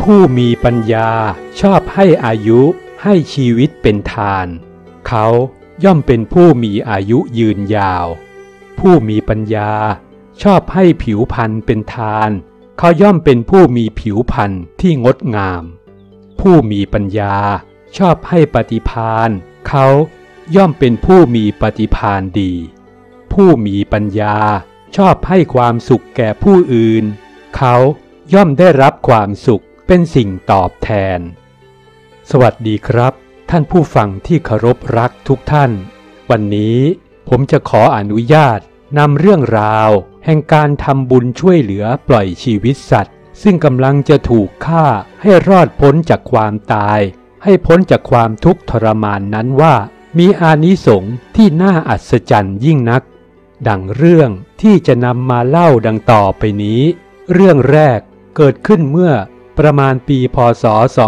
ผู้มีปัญญาชอบให้อายุให้ชีวิตเป็นทานเขาย่อมเป็นผู้มีอายุยืนยาวผู้มีปัญญาชอบให้ผิวพรรณเป็นทานเขาย่อมเป็นผู้มีผิวพรรณที่งดงามผู้มีปัญญาชอบให้ปฏิภาณเขาย่อมเป็นผู้มีปฏิภาณดีผู้มีปัญญาชอบให้ความสุขแก่ผู้อื่นเขาย่อมได้รับความสุขเป็นสิ่งตอบแทนสวัสดีครับท่านผู้ฟังที่เคารพรักทุกท่านวันนี้ผมจะขออนุญาตนำเรื่องราวแห่งการทำบุญช่วยเหลือปล่อยชีวิตสัตว์ซึ่งกำลังจะถูกฆ่าให้รอดพ้นจากความตายให้พ้นจากความทุกข์ทรมานนั้นว่ามีอานิสงส์ที่น่าอัศจรรย์ยิ่งนักดังเรื่องที่จะนำมาเล่าดังต่อไปนี้เรื่องแรกเกิดขึ้นเมื่อประมาณปีพ.ศ.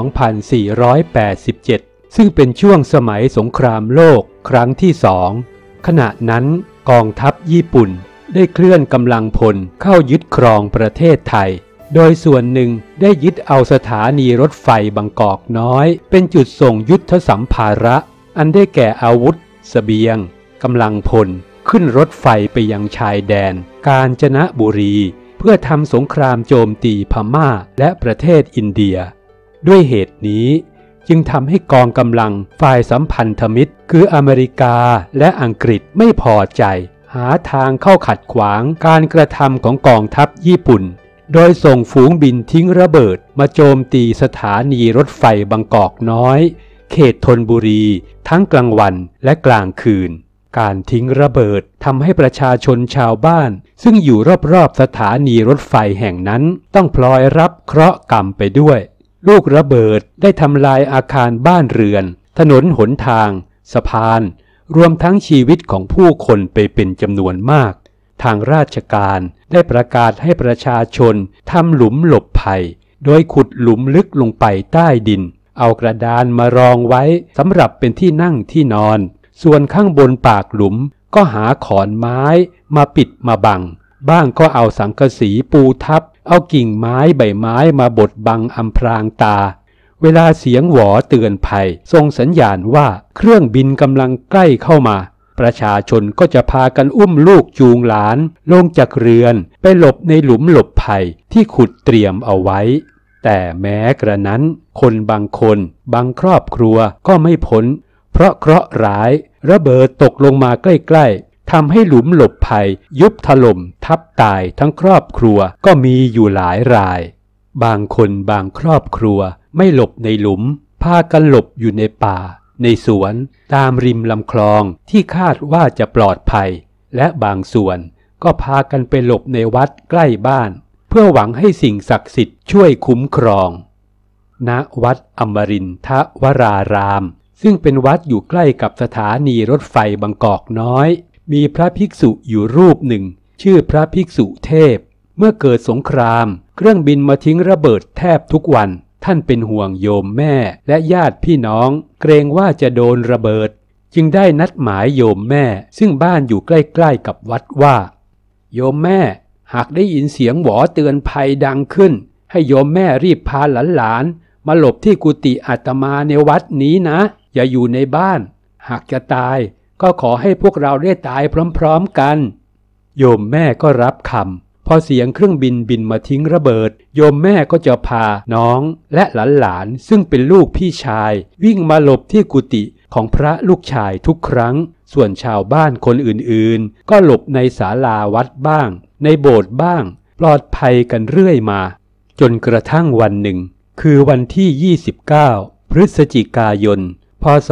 2487ซึ่งเป็นช่วงสมัยสงครามโลกครั้งที่สองขณะนั้นกองทัพญี่ปุ่นได้เคลื่อนกำลังพลเข้ายึดครองประเทศไทยโดยส่วนหนึ่งได้ยึดเอาสถานีรถไฟบางกอกน้อยเป็นจุดส่งยุทธสัมภาระอันได้แก่อาวุธเสบียงกำลังพลขึ้นรถไฟไปยังชายแดนกาญจนบุรีเพื่อทำสงครามโจมตีพม่าและประเทศอินเดียด้วยเหตุนี้จึงทำให้กองกำลังฝ่ายสัมพันธมิตรคืออเมริกาและอังกฤษไม่พอใจหาทางเข้าขัดขวางการกระทำของกองทัพญี่ปุ่นโดยส่งฝูงบินทิ้งระเบิดมาโจมตีสถานีรถไฟบางกอกน้อยเขตธนบุรีทั้งกลางวันและกลางคืนการทิ้งระเบิดทำให้ประชาชนชาวบ้านซึ่งอยู่รอบๆสถานีรถไฟแห่งนั้นต้องพลอยรับเคราะห์กรรมไปด้วยลูกระเบิดได้ทำลายอาคารบ้านเรือนถนนหนทางสะพานรวมทั้งชีวิตของผู้คนไปเป็นจำนวนมากทางราชการได้ประกาศให้ประชาชนทำหลุมหลบภัยโดยขุดหลุมลึกลงไปใต้ดินเอากระดานมารองไว้สำหรับเป็นที่นั่งที่นอนส่วนข้างบนปากหลุมก็หาขอนไม้มาปิดมาบังบ้างก็เอาสังกะสีปูทับเอากิ่งไม้ใบไม้มาบดบังอำพรางตาเวลาเสียงหวอเตือนภัยส่งสัญญาณว่าเครื่องบินกำลังใกล้เข้ามาประชาชนก็จะพากันอุ้มลูกจูงหลานลงจากเรือนไปหลบในหลุมหลบภัยที่ขุดเตรียมเอาไว้แต่แม้กระนั้นคนบางคนบางครอบครัวก็ไม่พ้นเพราะเคราะห์ร้ายระเบิดตกลงมาใกล้ๆทำให้หลุมหลบภัยยุบถล่มทับตายทั้งครอบครัวก็มีอยู่หลายรายบางคนบางครอบครัวไม่หลบในหลุมพากันหลบอยู่ในป่าในสวนตามริมลำคลองที่คาดว่าจะปลอดภัยและบางส่วนก็พากันไปหลบในวัดใกล้บ้านเพื่อหวังให้สิ่งศักดิ์สิทธิ์ช่วยคุ้มครองณวัดอมรินทวรารามซึ่งเป็นวัดอยู่ใกล้กับสถานีรถไฟบางกอกน้อยมีพระภิกษุอยู่รูปหนึ่งชื่อพระภิกษุเทพเมื่อเกิดสงครามเครื่องบินมาทิ้งระเบิดแทบทุกวันท่านเป็นห่วงโยมแม่และญาติพี่น้องเกรงว่าจะโดนระเบิดจึงได้นัดหมายโยมแม่ซึ่งบ้านอยู่ใกล้ๆกับวัดว่าโยมแม่หากได้ยินเสียงหวอเตือนภัยดังขึ้นให้โยมแม่รีบพาหลานๆมาหลบที่กุฏิอาตมาในวัดนี้นะอย่าอยู่ในบ้านหากจะตายก็ขอให้พวกเราได้ตายพร้อมๆกันโยมแม่ก็รับคำพอเสียงเครื่องบินบินมาทิ้งระเบิดโยมแม่ก็จะพาน้องและหลานๆซึ่งเป็นลูกพี่ชายวิ่งมาหลบที่กุฏิของพระลูกชายทุกครั้งส่วนชาวบ้านคนอื่นๆก็หลบในศาลาวัดบ้างในโบสถ์บ้างปลอดภัยกันเรื่อยมาจนกระทั่งวันหนึ่งคือวันที่29พฤศจิกายนพ.ศ.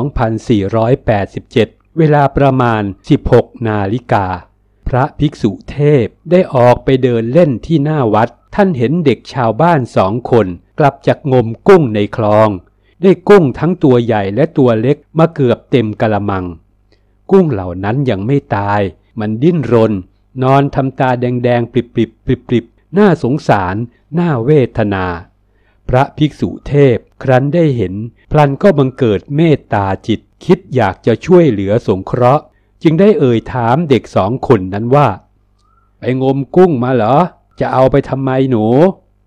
2487เวลาประมาณ 16 นาฬิกาพระภิกษุเทพได้ออกไปเดินเล่นที่หน้าวัดท่านเห็นเด็กชาวบ้าน2 คนกลับจากงมกุ้งในคลองได้กุ้งทั้งตัวใหญ่และตัวเล็กมาเกือบเต็มกะละมังกุ้งเหล่านั้นยังไม่ตายมันดิ้นรนนอนทำตาแดงๆปริบๆน่าสงสารน่าเวทนาพระภิกษุเทพครั้นได้เห็นพลันก็บังเกิดเมตตาจิตคิดอยากจะช่วยเหลือสงเคราะห์จึงได้เอ่ยถามเด็ก2 คนนั้นว่าไปงมกุ้งมาเหรอจะเอาไปทำไมหนู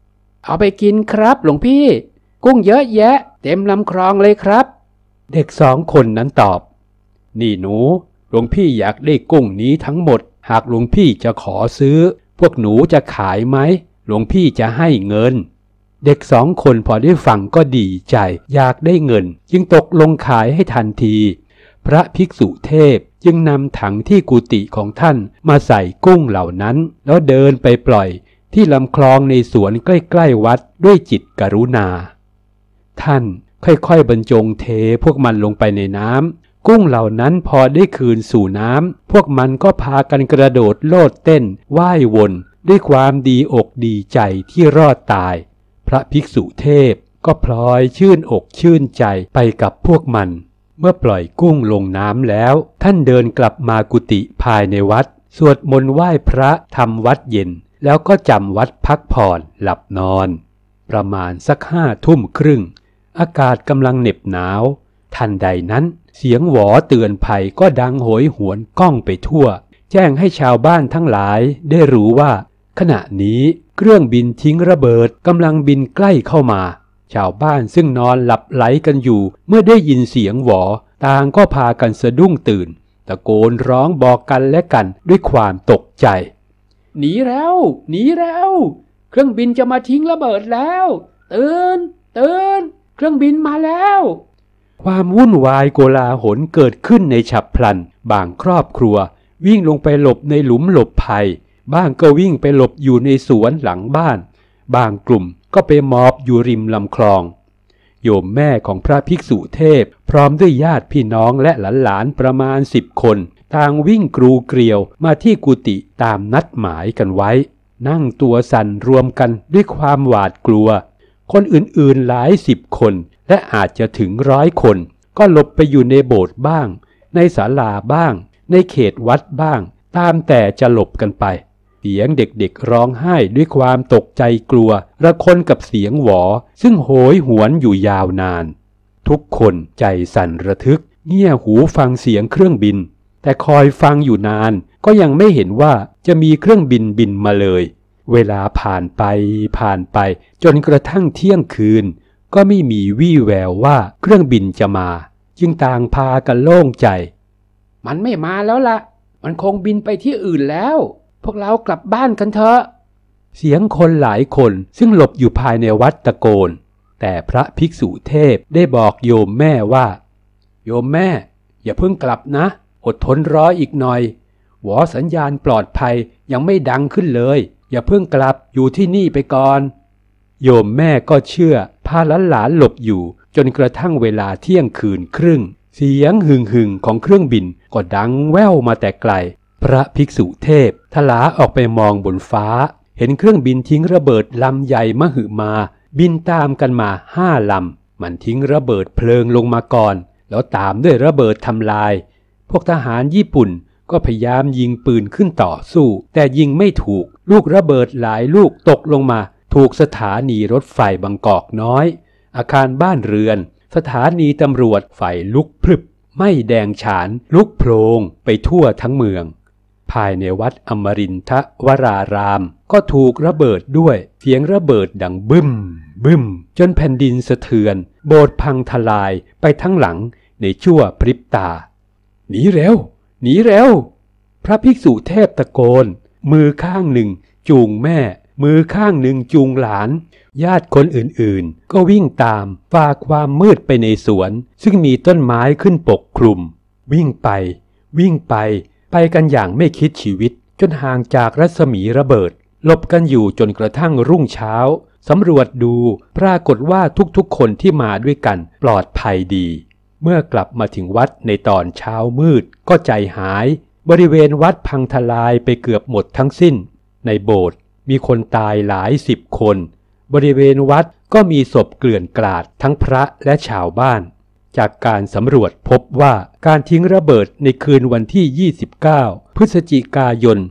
เอาไปกินครับหลวงพี่กุ้งเยอะแยะเต็มลำคลองเลยครับเด็ก2 คนนั้นตอบนี่หนูหลวงพี่อยากได้กุ้งนี้ทั้งหมดหากหลวงพี่จะขอซื้อพวกหนูจะขายไหมหลวงพี่จะให้เงินเด็ก2 คนพอได้ฟังก็ดีใจอยากได้เงินจึงตกลงขายให้ทันทีพระภิกษุเทพจึงนำถังที่กุฏิของท่านมาใส่กุ้งเหล่านั้นแล้วเดินไปปล่อยที่ลำคลองในสวนใกล้ๆวัดด้วยจิตกรุณาท่านค่อยๆบรรจงเทพวกมันลงไปในน้ำกุ้งเหล่านั้นพอได้คืนสู่น้ำพวกมันก็พากันกระโดดโลดเต้นว่ายวนด้วยความดีอกดีใจที่รอดตายพระภิกษุเทพก็พลอยชื่นอกชื่นใจไปกับพวกมันเมื่อปล่อยกุ้งลงน้ำแล้วท่านเดินกลับมากุฏิภายในวัดสวดมนต์ไหว้พระทำวัดเย็นแล้วก็จำวัดพักผ่อนหลับนอนประมาณสัก5 ทุ่มครึ่งอากาศกำลังเหน็บหนาวทันใดนั้นเสียงหวอเตือนภัยก็ดังโหยหวนก้องไปทั่วแจ้งให้ชาวบ้านทั้งหลายได้รู้ว่าขณะนี้เครื่องบินทิ้งระเบิดกำลังบินใกล้เข้ามาชาวบ้านซึ่งนอนหลับไหลกันอยู่เมื่อได้ยินเสียงหวอต่างก็พากันสะดุ้งตื่นตะโกนร้องบอกกันและกันด้วยความตกใจหนีแล้วหนีแล้วเครื่องบินจะมาทิ้งระเบิดแล้วตื่นเครื่องบินมาแล้วความวุ่นวายโกลาหลเกิดขึ้นในฉับพลันบางครอบครัววิ่งลงไปหลบในหลุมหลบภัยบ้างก็วิ่งไปหลบอยู่ในสวนหลังบ้านบางกลุ่มก็ไปมอบอยู่ริมลำคลองโยมแม่ของพระภิกษุเทพพร้อมด้วยญาติพี่น้องและหลานๆประมาณ10 คนต่างวิ่งกรูเกลียวมาที่กุฏิตามนัดหมายกันไว้นั่งตัวสั่นรวมกันด้วยความหวาดกลัวคนอื่นๆหลาย10 คนและอาจจะถึง100 คนก็หลบไปอยู่ในโบสถ์บ้างในศาลาบ้างในเขตวัดบ้างตามแต่จะหลบกันไปเสียงเด็กๆร้องไห้ด้วยความตกใจกลัวระคนกับเสียงหวอซึ่งโหยหวนอยู่ยาวนานทุกคนใจสั่นระทึกเงี่ยหูฟังเสียงเครื่องบินแต่คอยฟังอยู่นานก็ยังไม่เห็นว่าจะมีเครื่องบินบินมาเลยเวลาผ่านไปจนกระทั่งเที่ยงคืนก็ไม่มีวี่แววว่าเครื่องบินจะมาจึงต่างพากันโล่งใจมันไม่มาแล้วล่ะมันคงบินไปที่อื่นแล้วพวกเรากลับบ้านกันเถอะเสียงคนหลายคนซึ่งหลบอยู่ภายในวัดตะโกนแต่พระภิกษุเทพได้บอกโยมแม่ว่าโยมแม่อย่าเพิ่งกลับนะอดทนรออีกหน่อยหวอสัญญาณปลอดภัยยังไม่ดังขึ้นเลยอย่าเพิ่งกลับอยู่ที่นี่ไปก่อนโยมแม่ก็เชื่อพาหลานหลบอยู่จนกระทั่งเวลาเที่ยงคืนครึ่งเสียงหึ่งของเครื่องบินก็ดังแว่วมาแต่ไกลพระภิกษุเทพทลาออกไปมองบนฟ้าเห็นเครื่องบินทิ้งระเบิดลำใหญ่มหึมาบินตามกันมา5 ลำมันทิ้งระเบิดเพลิงลงมาก่อนแล้วตามด้วยระเบิดทำลายพวกทหารญี่ปุ่นก็พยายามยิงปืนขึ้นต่อสู้แต่ยิงไม่ถูกลูกระเบิดหลายลูกตกลงมาถูกสถานีรถไฟบางกอกน้อยอาคารบ้านเรือนสถานีตำรวจไฟลุกพรึบไหม้แดงฉานลุกโพลงไปทั่วทั้งเมืองภายในวัดอมรินทวรารามก็ถูกระเบิดด้วยเสียงระเบิดดังบึ้มจนแผ่นดินสะเทือนโบสถ์พังทลายไปทั้งหลังในชั่วพริบตาหนีเร็วพระภิกษุเทพตะโกนมือข้างหนึ่งจูงแม่มือข้างหนึ่งจูงหลานญาติคนอื่นๆก็วิ่งตามฝ่าความมืดไปในสวนซึ่งมีต้นไม้ขึ้นปกคลุมวิ่งไปกันอย่างไม่คิดชีวิตจนห่างจากรัศมีระเบิดหลบกันอยู่จนกระทั่งรุ่งเช้าสำรวจดูปรากฏว่าทุกๆคนที่มาด้วยกันปลอดภัยดีเมื่อกลับมาถึงวัดในตอนเช้ามืดก็ใจหายบริเวณวัดพังทลายไปเกือบหมดทั้งสิ้นในโบสถ์มีคนตายหลาย10 คนบริเวณวัดก็มีศพเกลื่อนกลาดทั้งพระและชาวบ้านจากการสำรวจพบว่าการทิ้งระเบิดในคืนวันที่29 พฤศจิกายน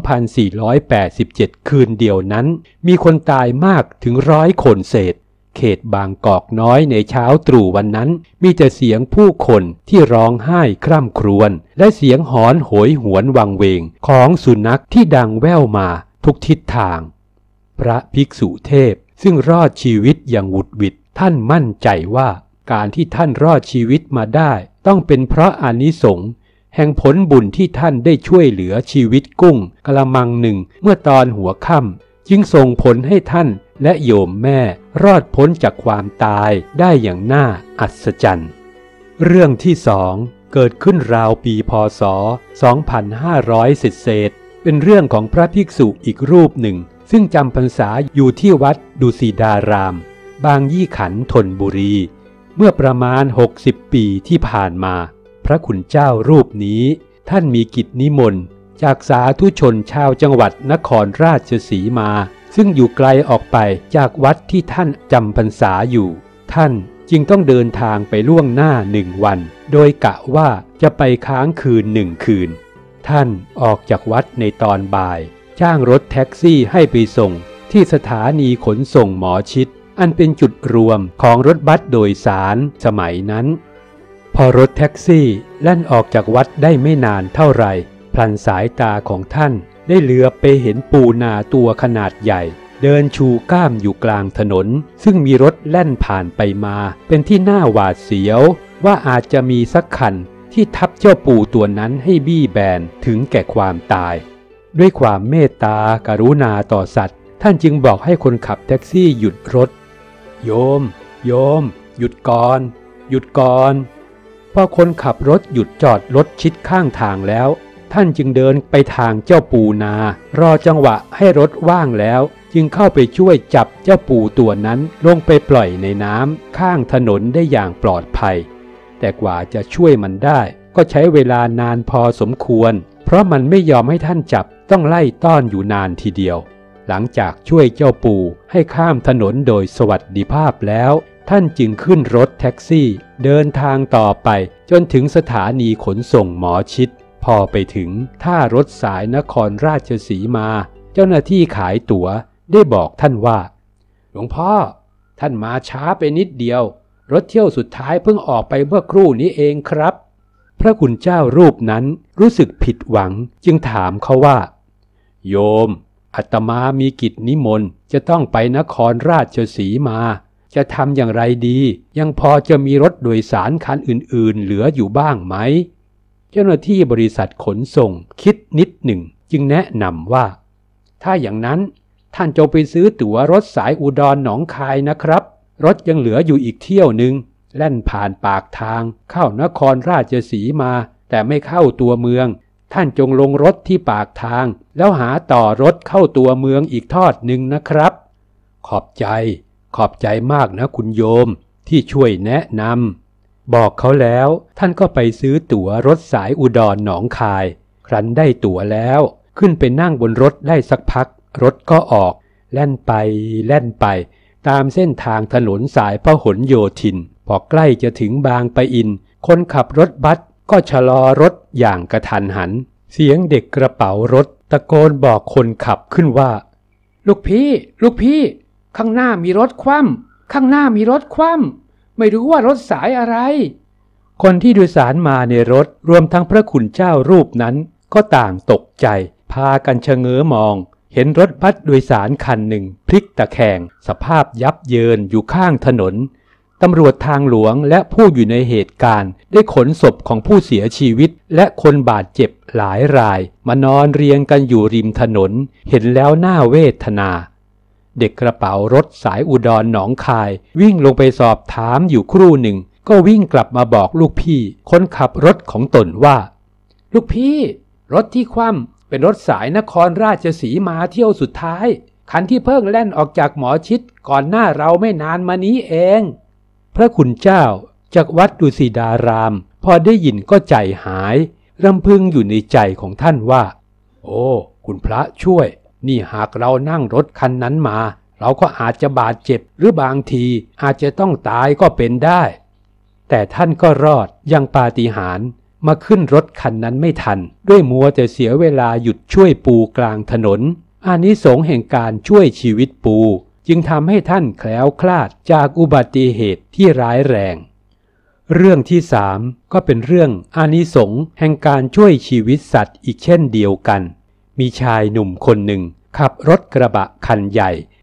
2487 คืนเดียวนั้นมีคนตายมากถึง100 คนเศษเขตบางกอกน้อยในเช้าตรู่วันนั้นมีแต่เสียงผู้คนที่ร้องไห้คร่ำครวญและเสียงหอนโหยหวนวังเวงของสุนัขที่ดังแว่วมาทุกทิศทางพระภิกษุเทพซึ่งรอดชีวิตอย่างหวุดหวิดท่านมั่นใจว่าการที่ท่านรอดชีวิตมาได้ต้องเป็นเพราะอานิสงส์แห่งผลบุญที่ท่านได้ช่วยเหลือชีวิตกุ้งกะละมังหนึ่งเมื่อตอนหัวค่ำจึงส่งผลให้ท่านและโยมแม่รอดพ้นจากความตายได้อย่างน่าอัศจรรย์เรื่องที่สองเกิดขึ้นราวปีพ.ศ. 2500 เศษเป็นเรื่องของพระภิกษุอีกรูปหนึ่งซึ่งจำพรรษาอยู่ที่วัดดุสิตาราม บางยี่ขันธ์ธนบุรีเมื่อประมาณ60 ปีที่ผ่านมาพระคุณเจ้ารูปนี้ท่านมีกิจนิมนต์จากสาธุชนชาวจังหวัดนครราชสีมาซึ่งอยู่ไกลออกไปจากวัดที่ท่านจำพรรษาอยู่ท่านจึงต้องเดินทางไปล่วงหน้า1 วันโดยกะว่าจะไปค้างคืน1 คืนท่านออกจากวัดในตอนบ่ายจ้างรถแท็กซี่ให้ไปส่งที่สถานีขนส่งหมอชิตอันเป็นจุดรวมของรถบัสโดยสารสมัยนั้นพอรถแท็กซี่แล่นออกจากวัดได้ไม่นานเท่าไหร่พลันสายตาของท่านได้เหลือบไปเห็นปูนาตัวขนาดใหญ่เดินชูก้ามอยู่กลางถนนซึ่งมีรถแล่นผ่านไปมาเป็นที่น่าหวาดเสียวว่าอาจจะมีสักคันที่ทับเจ้าปูตัวนั้นให้บี้แบนถึงแก่ความตายด้วยความเมตตากรุณาต่อสัตว์ท่านจึงบอกให้คนขับแท็กซี่หยุดรถโยมหยุดก่อนพอคนขับรถหยุดจอดรถชิดข้างทางแล้วท่านจึงเดินไปทางเจ้าปูนารอจังหวะให้รถว่างแล้วจึงเข้าไปช่วยจับเจ้าปูตัวนั้นลงไปปล่อยในน้ำข้างถนนได้อย่างปลอดภัยแต่กว่าจะช่วยมันได้ก็ใช้เวลานานพอสมควรเพราะมันไม่ยอมให้ท่านจับต้องไล่ต้อนอยู่นานทีเดียวหลังจากช่วยเจ้าปูให้ข้ามถนนโดยสวัสดิภาพแล้วท่านจึงขึ้นรถแท็กซี่เดินทางต่อไปจนถึงสถานีขนส่งหมอชิตพอไปถึงท่ารถสายนครราชสีมาเจ้าหน้าที่ขายตั๋วได้บอกท่านว่าหลวงพ่อท่านมาช้าไปนิดเดียวรถเที่ยวสุดท้ายเพิ่งออกไปเมื่อครู่นี้เองครับพระคุณเจ้ารูปนั้นรู้สึกผิดหวังจึงถามเขาว่าโยมอาตมามีกิจนิมนต์จะต้องไปนครราชสีมาจะทำอย่างไรดียังพอจะมีรถโดยสารคันอื่นๆเหลืออยู่บ้างไหมเจ้าหน้าที่บริษัทขนส่งคิดนิดหนึ่งจึงแนะนำว่าถ้าอย่างนั้นท่านจงไปซื้อตั๋วรถสายอุดรหนองคายนะครับรถยังเหลืออยู่อีกเที่ยวหนึ่งแล่นผ่านปากทางเข้านครราชสีมาแต่ไม่เข้าตัวเมืองท่านจงลงรถที่ปากทางแล้วหาต่อรถเข้าตัวเมืองอีกทอดหนึ่งนะครับขอบใจมากนะคุณโยมที่ช่วยแนะนำบอกเขาแล้วท่านก็ไปซื้อตั๋วรถสายอุดรหนองคายครั้นได้ตั๋วแล้วขึ้นไปนั่งบนรถได้สักพักรถก็ออกแล่นไปตามเส้นทางถนนสายพหลโยธินพอใกล้จะถึงบางปะอินคนขับรถบัสก็ชะลอรถอย่างกระทันหันเสียงเด็กกระเป๋ารถตะโกนบอกคนขับขึ้นว่าลูกพี่ข้างหน้ามีรถคว่ำไม่รู้ว่ารถสายอะไรคนที่โดยสารมาในรถรวมทั้งพระคุณเจ้ารูปนั้นก็ต่างตกใจพากันชะเง้อมองเห็นรถบัสโดยสารคันหนึ่งพลิกตะแคงสภาพยับเยินอยู่ข้างถนนตำรวจทางหลวงและผู้อยู่ในเหตุการณ์ได้ขนศพของผู้เสียชีวิตและคนบาดเจ็บหลายรายมานอนเรียงกันอยู่ริมถนนเห็นแล้วน่าเวทนาเด็กกระเป๋ารถสายอุดรหนองคายวิ่งลงไปสอบถามอยู่ครู่หนึ่งก็วิ่งกลับมาบอกลูกพี่คนขับรถของตนว่าลูกพี่รถที่คว่ำเป็นรถสายนครราชสีมาเที่ยวสุดท้ายคันที่เพิ่งแล่นออกจากหมอชิตก่อนหน้าเราไม่นานมานี้เองพระคุณเจ้าจากวัดดุสิตารามพอได้ยินก็ใจหายรำพึงอยู่ในใจของท่านว่าโอ้คุณพระช่วยนี่หากเรานั่งรถคันนั้นมาเราก็อาจจะบาดเจ็บหรือบางทีอาจจะต้องตายก็เป็นได้แต่ท่านก็รอดยังปาฏิหาริย์มาขึ้นรถคันนั้นไม่ทันด้วยมัวแต่เสียเวลาหยุดช่วยปูกลางถนนอานิสงส์แห่งการช่วยชีวิตปูจึงทำให้ท่านแคล้วคลาดจากอุบัติเหตุที่ร้ายแรงเรื่องที่3ก็เป็นเรื่องอานิสงส์แห่งการช่วยชีวิตสัตว์อีกเช่นเดียวกันมีชายหนุ่มคนหนึ่งขับรถกระบะคันใหญ่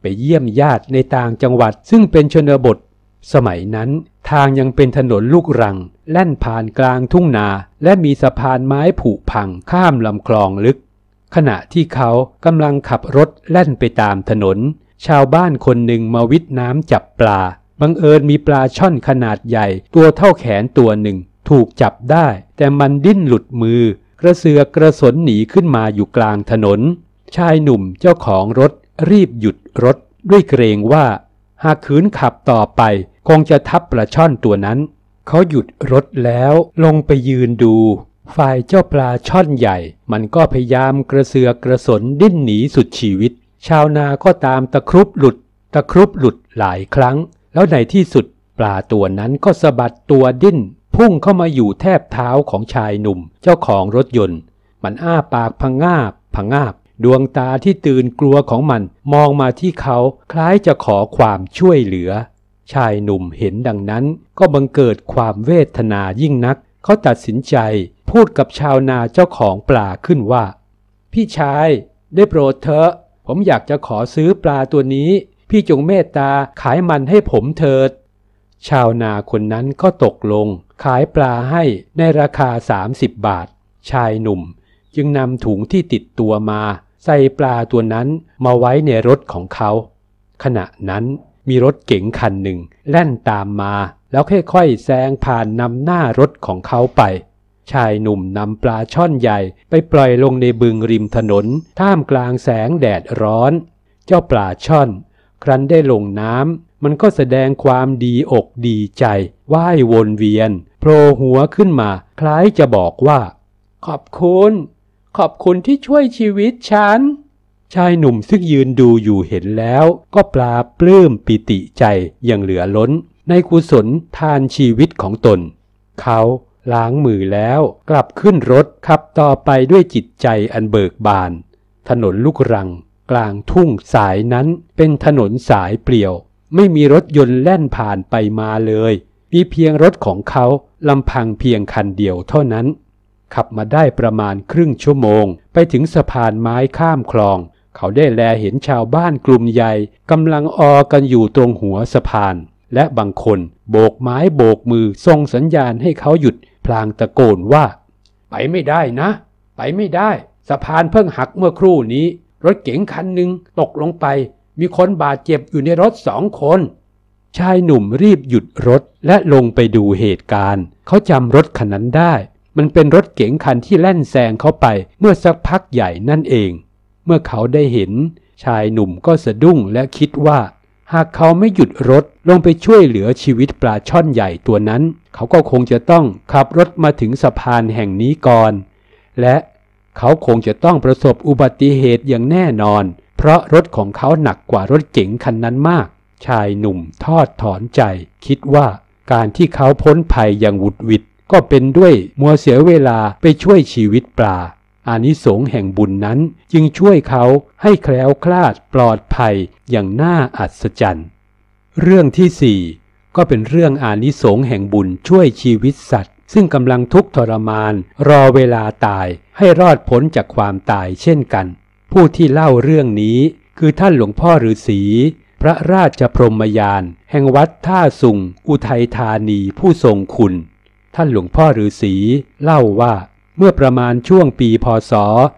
ไปเยี่ยมญาติในต่างจังหวัดซึ่งเป็นชนบทสมัยนั้นทางยังเป็นถนนลูกรังแล่นผ่านกลางทุ่งนาและมีสะพานไม้ผุพังข้ามลำคลองลึกขณะที่เขากำลังขับรถแล่นไปตามถนนชาวบ้านคนหนึ่งมาวิทน้ำจับปลาบังเอิญมีปลาช่อนขนาดใหญ่ตัวเท่าแขนตัวหนึ่งถูกจับได้แต่มันดิ้นหลุดมือกระเสือกกระสนหนีขึ้นมาอยู่กลางถนนชายหนุ่มเจ้าของรถรีบหยุดรถด้วยเกรงว่าหากขืนขับต่อไปคงจะทับปลาช่อนตัวนั้นเขาหยุดรถแล้วลงไปยืนดูฝ่ายเจ้าปลาช่อนใหญ่มันก็พยายามกระเสือกกระสนดิ้นหนีสุดชีวิตชาวนาก็ตามตะครุบหลุดหลายครั้งแล้วในที่สุดปลาตัวนั้นก็สะบัดตัวดิ้นพุ่งเข้ามาอยู่แทบเท้าของชายหนุ่มเจ้าของรถยนต์มันอ้าปากพะงาบดวงตาที่ตื่นกลัวของมันมองมาที่เขาคล้ายจะขอความช่วยเหลือชายหนุ่มเห็นดังนั้นก็บังเกิดความเวทนายิ่งนักเขาตัดสินใจพูดกับชาวนาเจ้าของปลาขึ้นว่าพี่ชายได้โปรดเถอะผมอยากจะขอซื้อปลาตัวนี้พี่จงเมตตาขายมันให้ผมเถิดชาวนาคนนั้นก็ตกลงขายปลาให้ในราคา30 บาทชายหนุ่มจึงนำถุงที่ติดตัวมาใส่ปลาตัวนั้นมาไว้ในรถของเขาขณะนั้นมีรถเก๋งคันหนึ่งแล่นตามมาแล้วค่อยๆแซงผ่านนำหน้ารถของเขาไปชายหนุ่มนำปลาช่อนใหญ่ไปปล่อยลงในบึงริมถนนท่ามกลางแสงแดดร้อนเจ้าปลาช่อนครั้นได้ลงน้ำมันก็แสดงความดีอกดีใจว่ายวนเวียนโผล่หัวขึ้นมาคล้ายจะบอกว่าขอบคุณที่ช่วยชีวิตฉันชายหนุ่มซึ่งยืนดูอยู่เห็นแล้วก็ปลาปลื้มปิติใจอย่างเหลือล้นในกุศลทานชีวิตของตนเขาล้างมือแล้วกลับขึ้นรถขับต่อไปด้วยจิตใจอันเบิกบานถนนลูกรังกลางทุ่งสายนั้นเป็นถนนสายเปลี่ยวไม่มีรถยนต์แล่นผ่านไปมาเลยมีเพียงรถของเขาลำพังเพียงคันเดียวเท่านั้นขับมาได้ประมาณครึ่งชั่วโมงไปถึงสะพานไม้ข้ามคลองเขาได้แลเห็นชาวบ้านกลุ่มใหญ่กำลังกันอยู่ตรงหัวสะพานและบางคนโบกไม้โบกมือส่งสัญญาณให้เขาหยุดพลางตะโกนว่าไปไม่ได้นะไปไม่ได้สะพานเพิ่งหักเมื่อครู่นี้รถเก๋งคันหนึ่งตกลงไปมีคนบาดเจ็บอยู่ในรถ2 คนชายหนุ่มรีบหยุดรถและลงไปดูเหตุการณ์เขาจำรถคันนั้นได้มันเป็นรถเก๋งคันที่แล่นแซงเขาไปเมื่อสักพักใหญ่นั่นเองเมื่อเขาได้เห็นชายหนุ่มก็สะดุ้งและคิดว่าหากเขาไม่หยุดรถลงไปช่วยเหลือชีวิตปลาช่อนใหญ่ตัวนั้นเขาก็คงจะต้องขับรถมาถึงสะพานแห่งนี้ก่อนและเขาคงจะต้องประสบอุบัติเหตุอย่างแน่นอนเพราะรถของเขาหนักกว่ารถเก๋งคันนั้นมากชายหนุ่มทอดถอนใจคิดว่าการที่เขาพ้นภัยอย่างหวุดหวิดก็เป็นด้วยมัวเสียเวลาไปช่วยชีวิตปลาอานิสงส์แห่งบุญนั้นจึงช่วยเขาให้แคล้วคลาดปลอดภัยอย่างน่าอัศจรรย์เรื่องที่4ก็เป็นเรื่องอานิสงส์แห่งบุญช่วยชีวิตสัตว์ซึ่งกำลังทุกข์ทรมานรอเวลาตายให้รอดพ้นจากความตายเช่นกันผู้ที่เล่าเรื่องนี้คือท่านหลวงพ่อฤาษีพระราชพรหมยานแห่งวัดท่าสุงอุทัยธานีผู้ทรงคุณท่านหลวงพ่อฤาษีเล่าว่าเมื่อประมาณช่วงปีพ.ศ.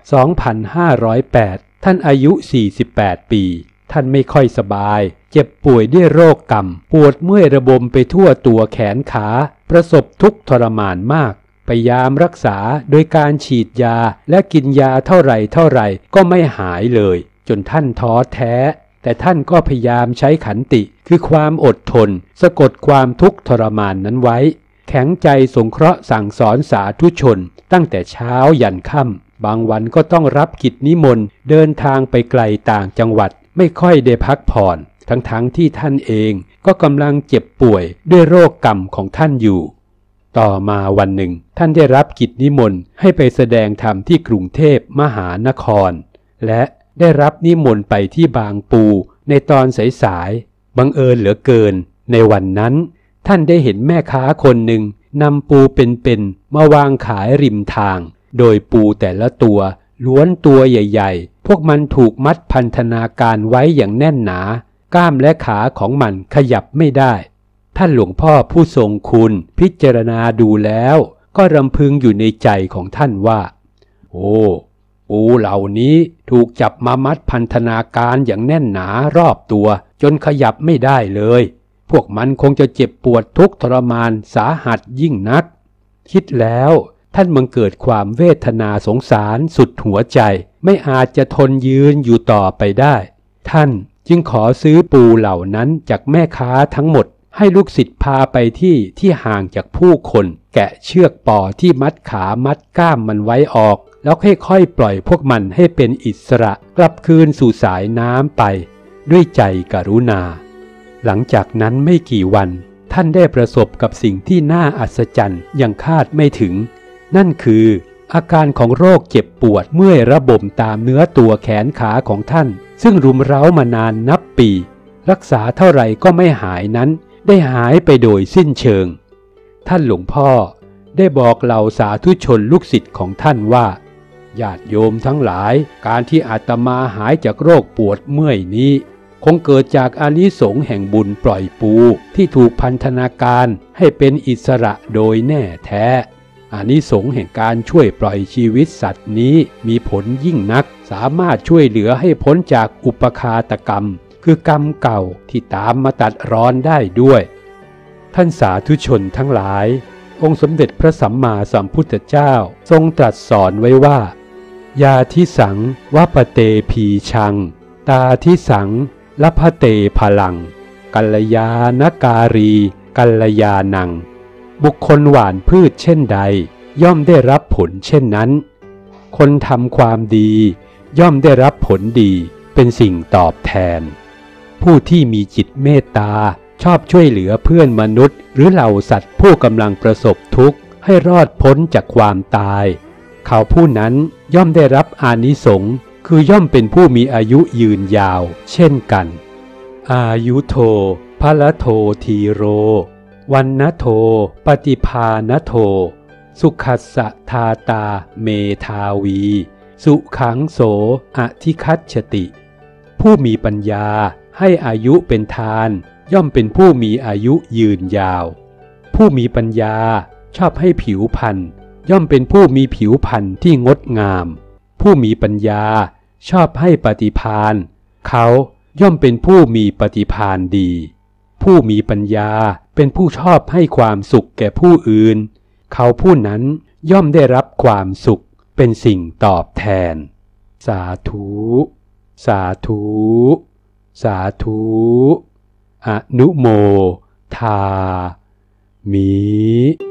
2508ท่านอายุ48ปีท่านไม่ค่อยสบายเจ็บป่วยด้วยโรคกำปวดเมื่อยระบมไปทั่วตัวแขนขาประสบทุกข์ทรมานมากพยายามรักษาโดยการฉีดยาและกินยาเท่าไหร่ก็ไม่หายเลยจนท่านท้อแท้แต่ท่านก็พยายามใช้ขันติคือความอดทนสะกดความทุกข์ทรมานนั้นไว้แข็งใจสงเคราะห์สั่งสอนสาธุชนตั้งแต่เช้ายันค่ำบางวันก็ต้องรับกิจนิมนต์เดินทางไปไกลต่างจังหวัดไม่ค่อยได้พักผ่อนทั้งที่ท่านเองก็กำลังเจ็บป่วยด้วยโรคกรรมของท่านอยู่ต่อมาวันหนึ่งท่านได้รับกิจนิมนต์ให้ไปแสดงธรรมที่กรุงเทพมหานครและได้รับนิมนต์ไปที่บางปูในตอนสายๆบังเอิญเหลือเกินในวันนั้นท่านได้เห็นแม่ค้าคนหนึ่งนำปูเป็นๆมาวางขายริมทางโดยปูแต่ละตัวล้วนตัวใหญ่พวกมันถูกมัดพันธนาการไว้อย่างแน่นหนากล้ามและขาของมันขยับไม่ได้ท่านหลวงพ่อผู้ทรงคุณพิจารณาดูแล้วก็รำพึงอยู่ในใจของท่านว่าโอ้ปูเหล่านี้ถูกจับมามัดพันธนาการอย่างแน่นหนารอบตัวจนขยับไม่ได้เลยพวกมันคงจะเจ็บปวดทุกข์ทรมานสาหัสยิ่งนักคิดแล้วท่านบังเกิดความเวทนาสงสารสุดหัวใจไม่อาจจะทนยืนอยู่ต่อไปได้ท่านจึงขอซื้อปูเหล่านั้นจากแม่ค้าทั้งหมดให้ลูกศิษย์พาไปที่ห่างจากผู้คนแกะเชือกป่อที่มัดขามัดก้ามมันไว้ออกแล้วค่อยๆปล่อยพวกมันให้เป็นอิสระกลับคืนสู่สายน้ำไปด้วยใจกรุณาหลังจากนั้นไม่กี่วันท่านได้ประสบกับสิ่งที่น่าอัศจรรย์อย่างคาดไม่ถึงนั่นคืออาการของโรคเจ็บปวดเมื่อยระบมตามเนื้อตัวแขนขาของท่านซึ่งรุมเร้ามานานนับปีรักษาเท่าไหร่ก็ไม่หายนั้นได้หายไปโดยสิ้นเชิงท่านหลวงพ่อได้บอกเหล่าสาธุชนลูกศิษย์ของท่านว่าญาติโยมทั้งหลายการที่อาตมาหายจากโรคปวดเมื่อยนี้คงเกิดจากอานิสงส์แห่งบุญปล่อยปูที่ถูกพันธนาการให้เป็นอิสระโดยแน่แท้อานิสงส์แห่งการช่วยปล่อยชีวิตสัตว์นี้มีผลยิ่งนักสามารถช่วยเหลือให้พ้นจากอุปคาตกรรมคือกรรมเก่าที่ตามมาตัดรอนได้ด้วยท่านสาธุชนทั้งหลายองค์สมเด็จพระสัมมาสัมพุทธเจ้าทรงตรัสสอนไว้ว่ายาทิสังวปเตพีชังตาทิสังลพเตพลังกัลยานการีกัลยานังบุคคลหว่านพืชเช่นใดย่อมได้รับผลเช่นนั้นคนทำความดีย่อมได้รับผลดีเป็นสิ่งตอบแทนผู้ที่มีจิตเมตตาชอบช่วยเหลือเพื่อนมนุษย์หรือเหล่าสัตว์ผู้กำลังประสบทุกข์ให้รอดพ้นจากความตายเขาผู้นั้นย่อมได้รับอานิสงส์คือย่อมเป็นผู้มีอายุยืนยาวเช่นกันอายุโทภลโททีโรวันนโทปฏิภาณโทสุขัสสะทาตาเมทาวีสุขังโสอธิคัจฉติผู้มีปัญญาให้อายุเป็นทานย่อมเป็นผู้มีอายุยืนยาวผู้มีปัญญาชอบให้ผิวพรรณย่อมเป็นผู้มีผิวพรรณที่งดงามผู้มีปัญญาชอบให้ปฏิภาณเขาย่อมเป็นผู้มีปฏิภาณดีผู้มีปัญญาเป็นผู้ชอบให้ความสุขแก่ผู้อื่นเขาผู้นั้นย่อมได้รับความสุขเป็นสิ่งตอบแทนสาธุสาธุสาธุอนุโมทามิ